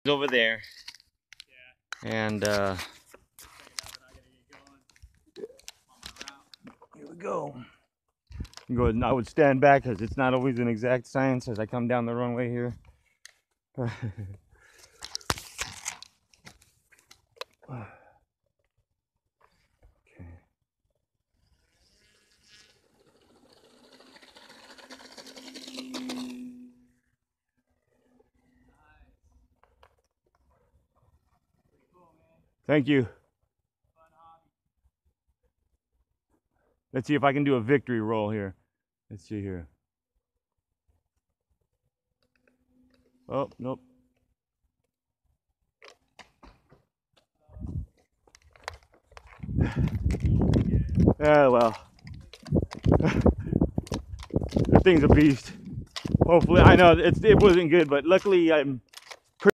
over there. And here we go. I would stand back because it's not always an exact science as I come down the runway here. Thank you. Let's see if I can do a victory roll here. Let's see here. Oh, nope. Yeah, well. The thing's a beast. Hopefully, I know it wasn't good, but luckily I'm